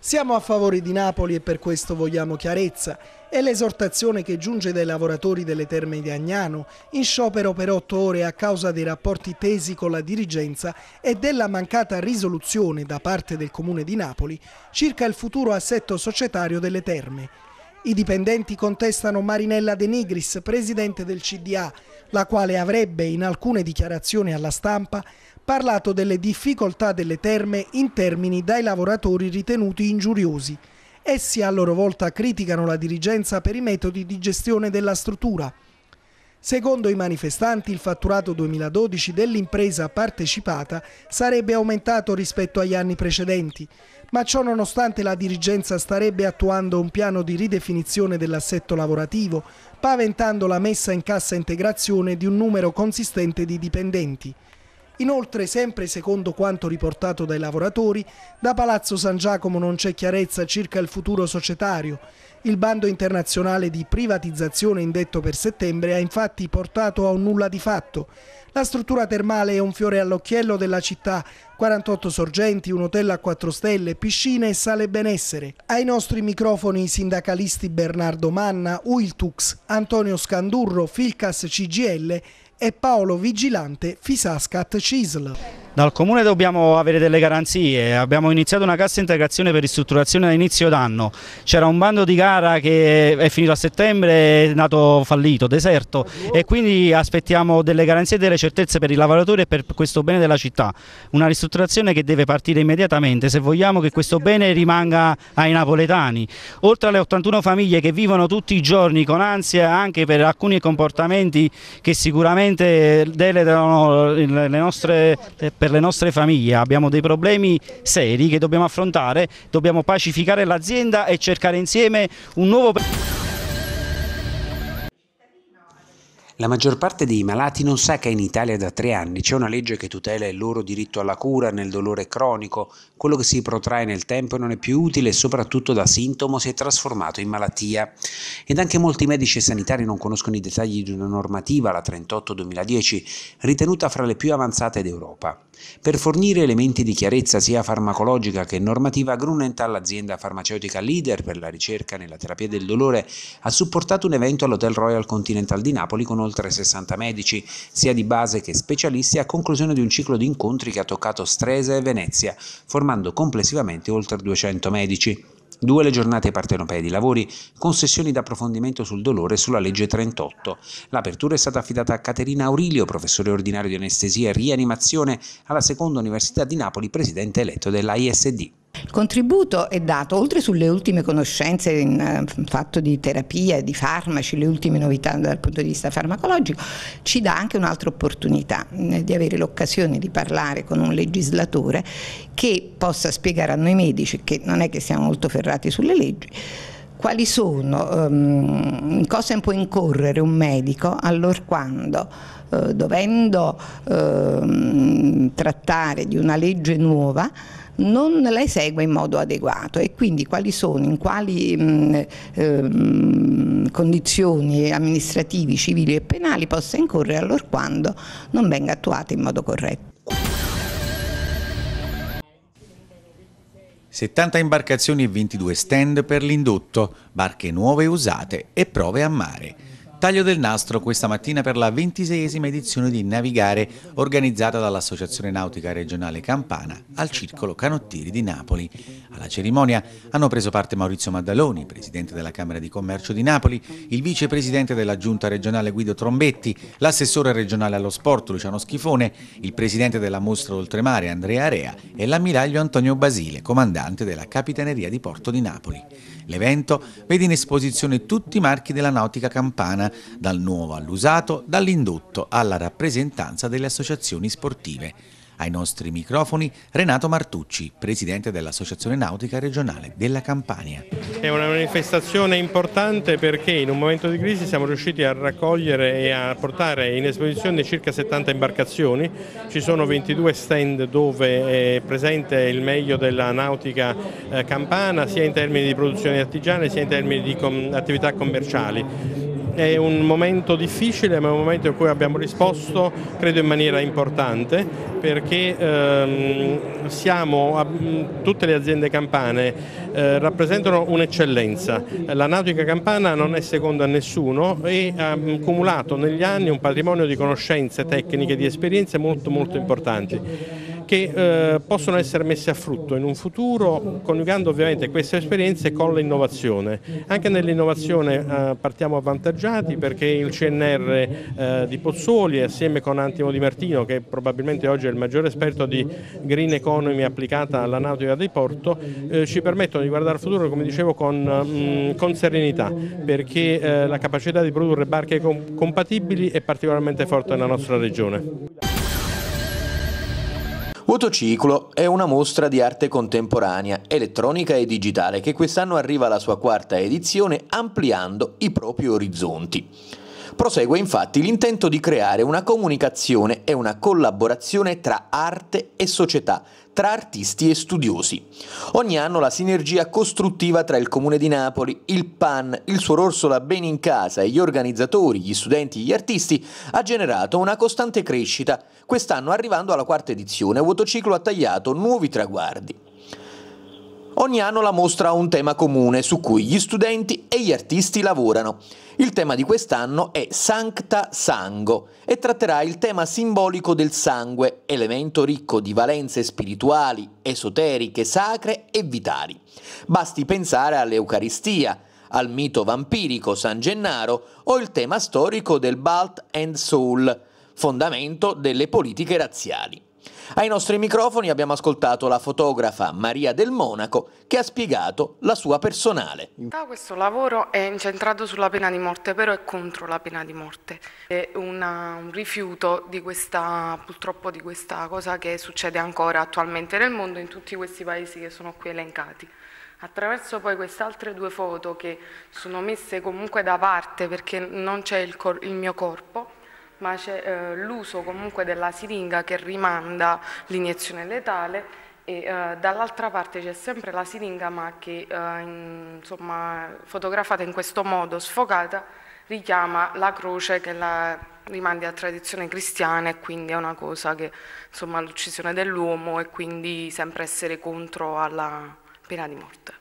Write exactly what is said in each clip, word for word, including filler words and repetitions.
Siamo a favore di Napoli e per questo vogliamo chiarezza. È l'esortazione che giunge dai lavoratori delle Terme di Agnano, in sciopero per otto ore a causa dei rapporti tesi con la dirigenza e della mancata risoluzione da parte del Comune di Napoli circa il futuro assetto societario delle terme. I dipendenti contestano Marinella De Nigris, presidente del C D A, la quale avrebbe in alcune dichiarazioni alla stampa parlato delle difficoltà delle terme in termini dai lavoratori ritenuti ingiuriosi. Essi a loro volta criticano la dirigenza per i metodi di gestione della struttura. Secondo i manifestanti, il fatturato duemiladodici dell'impresa partecipata sarebbe aumentato rispetto agli anni precedenti, ma ciò nonostante la dirigenza starebbe attuando un piano di ridefinizione dell'assetto lavorativo, paventando la messa in cassa integrazione di un numero consistente di dipendenti. Inoltre, sempre secondo quanto riportato dai lavoratori, da Palazzo San Giacomo non c'è chiarezza circa il futuro societario. Il bando internazionale di privatizzazione indetto per settembre ha infatti portato a un nulla di fatto. La struttura termale è un fiore all'occhiello della città, quarantotto sorgenti, un hotel a quattro stelle, piscine e sale benessere. Ai nostri microfoni i sindacalisti Bernardo Manna, Uiltux, Antonio Scandurro, Filcas C G I L e Paolo Vigilante, Fisascat C I S L. Dal Comune dobbiamo avere delle garanzie, abbiamo iniziato una cassa integrazione per ristrutturazione a inizio d'anno, c'era un bando di gara che è finito a settembre, è nato fallito, deserto, e quindi aspettiamo delle garanzie e delle certezze per i lavoratori e per questo bene della città, una ristrutturazione che deve partire immediatamente se vogliamo che questo bene rimanga ai napoletani. Oltre alle ottantuno famiglie che vivono tutti i giorni con ansia anche per alcuni comportamenti che sicuramente deletano le nostre per le nostre famiglie, abbiamo dei problemi seri che dobbiamo affrontare, dobbiamo pacificare l'azienda e cercare insieme un nuovo. La maggior parte dei malati non sa che in Italia da tre anni c'è una legge che tutela il loro diritto alla cura nel dolore cronico, quello che si protrae nel tempo e non è più utile e soprattutto da sintomo si è trasformato in malattia. Ed anche molti medici e sanitari non conoscono i dettagli di una normativa, la trentotto duemiladieci, ritenuta fra le più avanzate d'Europa. Per fornire elementi di chiarezza sia farmacologica che normativa, Grunenthal, l'azienda farmaceutica leader per la ricerca nella terapia del dolore, ha supportato un evento all'Hotel Royal Continental di Napoli con oltre sessanta medici, sia di base che specialisti, a conclusione di un ciclo di incontri che ha toccato Stresa e Venezia, formando complessivamente oltre duecento medici. Due le giornate partenopee di lavori con sessioni d'approfondimento sul dolore e sulla legge trentotto. L'apertura è stata affidata a Caterina Aurilio, professore ordinario di anestesia e rianimazione alla Seconda Università di Napoli, presidente eletto dell'A I S D. Il contributo è dato, oltre sulle ultime conoscenze in uh, fatto di terapia, di farmaci, le ultime novità dal punto di vista farmacologico, ci dà anche un'altra opportunità eh, di avere l'occasione di parlare con un legislatore che possa spiegare a noi medici, che non è che siamo molto ferrati sulle leggi, quali sono, um, in cosa può incorrere un medico allorquando uh, dovendo uh, trattare di una legge nuova non la esegue in modo adeguato, e quindi quali sono, in quali mh, eh, condizioni amministrativi, civili e penali possa incorrere allorquando non venga attuata in modo corretto. settanta imbarcazioni e ventidue stand per l'indotto, barche nuove e usate e prove a mare. Taglio del nastro questa mattina per la ventiseiesima edizione di Navigare, organizzata dall'Associazione Nautica Regionale Campana al Circolo Canottieri di Napoli. Alla cerimonia hanno preso parte Maurizio Maddaloni, presidente della Camera di Commercio di Napoli, il vicepresidente della Giunta regionale Guido Trombetti, l'assessore regionale allo sport Luciano Schifone, il presidente della Mostra Oltremare Andrea Area e l'ammiraglio Antonio Basile, comandante della Capitaneria di Porto di Napoli. L'evento vede in esposizione tutti i marchi della nautica campana, dal nuovo all'usato, dall'indotto alla rappresentanza delle associazioni sportive. Ai nostri microfoni Renato Martucci, presidente dell'Associazione Nautica Regionale della Campania. È una manifestazione importante perché in un momento di crisi siamo riusciti a raccogliere e a portare in esposizione circa settanta imbarcazioni. Ci sono ventidue stand dove è presente il meglio della nautica campana, sia in termini di produzioni artigiane sia in termini di attività commerciali. È un momento difficile, ma è un momento in cui abbiamo risposto, credo, in maniera importante, perché ehm, siamo, tutte le aziende campane eh, rappresentano un'eccellenza. La nautica campana non è seconda a nessuno e ha accumulato negli anni un patrimonio di conoscenze tecniche, di esperienze molto molto importanti, che eh, possono essere messe a frutto in un futuro, coniugando ovviamente queste esperienze con l'innovazione. Anche nell'innovazione eh, partiamo avvantaggiati, perché il C N R eh, di Pozzuoli, assieme con Antimo Di Martino, che probabilmente oggi è il maggiore esperto di green economy applicata alla nautica di porto, eh, ci permettono di guardare al futuro, come dicevo, con, mh, con serenità, perché eh, la capacità di produrre barche com compatibili è particolarmente forte nella nostra regione. Vuotociclo è una mostra di arte contemporanea, elettronica e digitale che quest'anno arriva alla sua quarta edizione, ampliando i propri orizzonti. Prosegue infatti l'intento di creare una comunicazione e una collaborazione tra arte e società, tra artisti e studiosi. Ogni anno la sinergia costruttiva tra il Comune di Napoli, il P A N, il Suor Orsola Bene in Casa e gli organizzatori, gli studenti e gli artisti ha generato una costante crescita. Quest'anno, arrivando alla quarta edizione, Vuotociclo ha tagliato nuovi traguardi. Ogni anno la mostra ha un tema comune su cui gli studenti e gli artisti lavorano. Il tema di quest'anno è Sancta Sango e tratterà il tema simbolico del sangue, elemento ricco di valenze spirituali, esoteriche, sacre e vitali. Basti pensare all'Eucaristia, al mito vampirico San Gennaro o il tema storico del Balt and Soul, fondamento delle politiche razziali. Ai nostri microfoni abbiamo ascoltato la fotografa Maria Del Monaco, che ha spiegato la sua personale. Questo lavoro è incentrato sulla pena di morte, però è contro la pena di morte. È una, un rifiuto di questa, purtroppo di questa cosa che succede ancora attualmente nel mondo, in tutti questi paesi che sono qui elencati. Attraverso poi queste altre due foto, che sono messe comunque da parte perché non c'è il, il mio corpo, ma c'è eh, l'uso comunque della siringa che rimanda l'iniezione letale, e eh, dall'altra parte c'è sempre la siringa, ma che eh, in, insomma, fotografata in questo modo, sfocata, richiama la croce che la rimanda a tradizione cristiana, e quindi è una cosa che, insomma, l'uccisione dell'uomo, e quindi sempre essere contro alla pena di morte.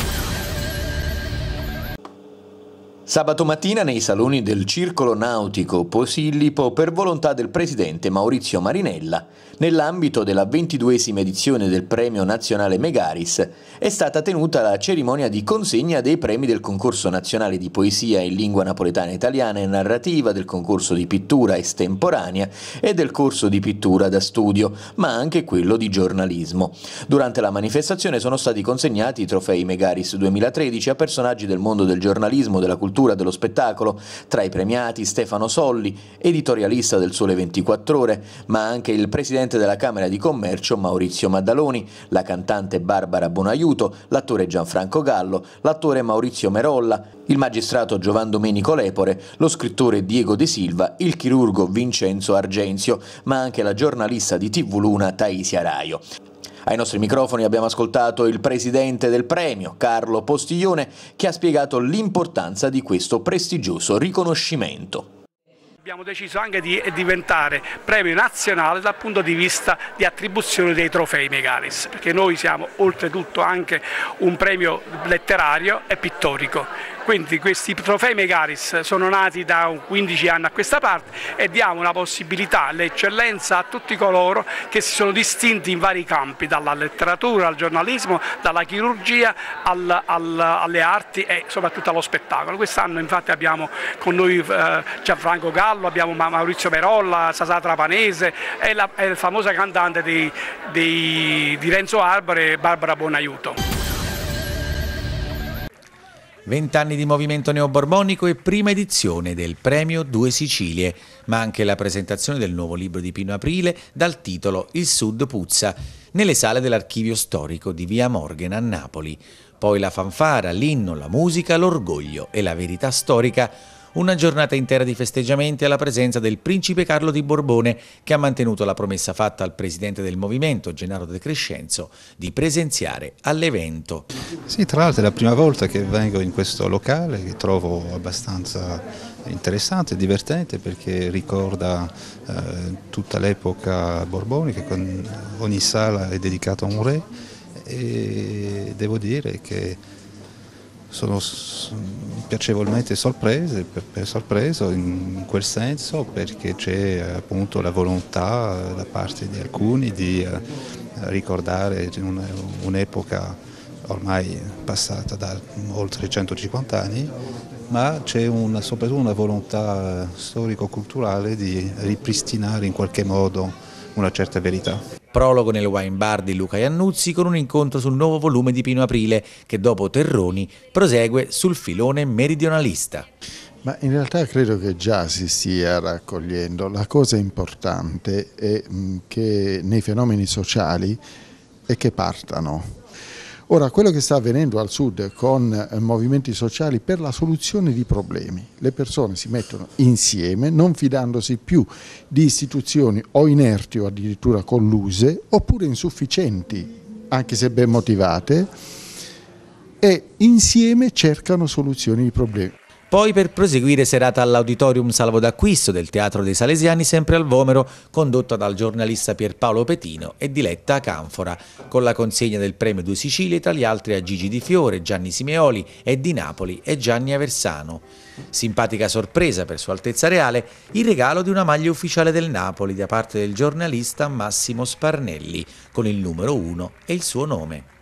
Sabato mattina nei saloni del Circolo Nautico Posillipo, per volontà del presidente Maurizio Marinella, nell'ambito della ventiduesima edizione del Premio Nazionale Megaris, è stata tenuta la cerimonia di consegna dei premi del Concorso Nazionale di Poesia in Lingua Napoletana Italiana e Narrativa, del concorso di pittura estemporanea e del corso di pittura da studio, ma anche quello di giornalismo. Durante la manifestazione sono stati consegnati i trofei Megaris duemilatredici a personaggi del mondo del giornalismo, della cultura, dello spettacolo. Tra i premiati Stefano Solli, editorialista del Sole ventiquattro Ore, ma anche il presidente della Camera di Commercio Maurizio Maddaloni, la cantante Barbara Bonaiuto, l'attore Gianfranco Gallo, l'attore Maurizio Merolla, il magistrato Giovan Domenico Lepore, lo scrittore Diego De Silva, il chirurgo Vincenzo Argenzio, ma anche la giornalista di T V Luna Taisia Raio. Ai nostri microfoni abbiamo ascoltato il presidente del premio, Carlo Postiglione, che ha spiegato l'importanza di questo prestigioso riconoscimento. Abbiamo deciso anche di diventare premio nazionale dal punto di vista di attribuzione dei trofei Megaris, perché noi siamo oltretutto anche un premio letterario e pittorico. Quindi questi trofei Megaris sono nati da quindici anni a questa parte e diamo una possibilità, l'eccellenza a tutti coloro che si sono distinti in vari campi, dalla letteratura al giornalismo, dalla chirurgia al, al, alle arti e soprattutto allo spettacolo. Quest'anno infatti abbiamo con noi eh, Gianfranco Gallo, abbiamo Maurizio Merolla, Sasà Trapanese e la, e la famosa cantante di, di, di Renzo Arbore, Barbara Bonaiuto. Vent'anni di movimento neoborbonico e prima edizione del premio Due Sicilie, ma anche la presentazione del nuovo libro di Pino Aprile dal titolo Il Sud puzza, nelle sale dell'archivio storico di Via Morgan a Napoli. Poi la fanfara, l'inno, la musica, l'orgoglio e la verità storica, una giornata intera di festeggiamenti alla presenza del principe Carlo di Borbone, che ha mantenuto la promessa fatta al presidente del movimento, Gennaro De Crescenzo, di presenziare all'evento. Sì, tra l'altro è la prima volta che vengo in questo locale, che trovo abbastanza interessante e divertente, perché ricorda eh, tutta l'epoca borbonica, con ogni sala è dedicata a un re, e devo dire che sono piacevolmente sorprese, per, per sorpreso in quel senso, perché c'è appunto la volontà da parte di alcuni di uh, ricordare un'epoca ormai passata da oltre centocinquanta anni, ma c'è una, soprattutto una volontà storico-culturale di ripristinare in qualche modo una certa verità. Prologo nel wine bar di Luca Iannuzzi con un incontro sul nuovo volume di Pino Aprile che dopo Terroni prosegue sul filone meridionalista. Ma in realtà credo che già si stia raccogliendo. La cosa importante è che nei fenomeni sociali è che partano. Ora, quello che sta avvenendo al sud con movimenti sociali per la soluzione di problemi, le persone si mettono insieme non fidandosi più di istituzioni o inerti o addirittura colluse oppure insufficienti, anche se ben motivate, e insieme cercano soluzioni di problemi. Poi per proseguire serata all'Auditorium Salvo d'Acquisto del Teatro dei Salesiani, sempre al Vomero, condotta dal giornalista Pierpaolo Petino e diretta a Canfora, con la consegna del premio Due Sicilie tra gli altri a Gigi Di Fiore, Gianni Simeoli e di Napoli e Gianni Aversano. Simpatica sorpresa per Sua Altezza Reale il regalo di una maglia ufficiale del Napoli da parte del giornalista Massimo Sparnelli, con il numero uno e il suo nome.